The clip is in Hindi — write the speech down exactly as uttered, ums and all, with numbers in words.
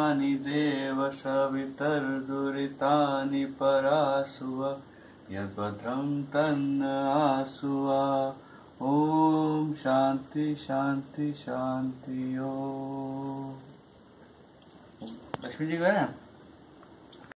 यानि देव सवितर्दुरितानि परासुव यद्भद्रं तन्न आसुवा। ओम शांति शांति शांति। ओम लक्ष्मी जी गए।